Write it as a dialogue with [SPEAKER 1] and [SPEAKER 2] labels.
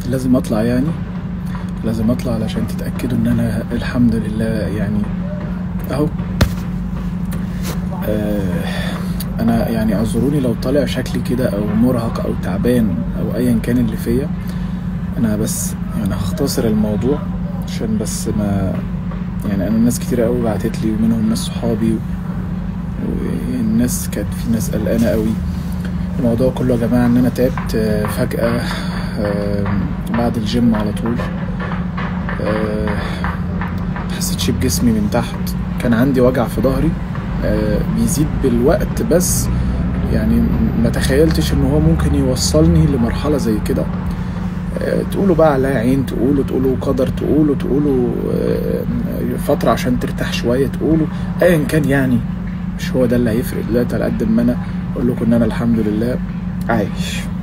[SPEAKER 1] لازم اطلع يعني، لازم اطلع علشان تتأكدوا ان انا الحمد لله يعني اهو. انا يعني اعذروني لو طالع شكلي كده او مرهق او تعبان او ايا كان اللي فيا. انا بس يعني هختصر الموضوع عشان بس ما يعني انا ناس كتير قوي بعتت لي ومنهم ناس صحابي والناس كانت في ناس قلقانه قوي. الموضوع كله يا جماعه ان انا تعبت فجأة بعد الجيم على طول. محسيتش بجسمي من تحت، كان عندي وجع في ظهري بيزيد بالوقت، بس يعني ما تخيلتش ان هو ممكن يوصلني لمرحلة زي كده. تقولوا بقى عليا عين، تقولوا قدر، تقولوا فترة عشان ترتاح شوية، تقولوا ايا كان يعني. مش هو ده اللي هيفرق دلوقتي على قد ما انا اقول لكم ان انا الحمد لله عايش.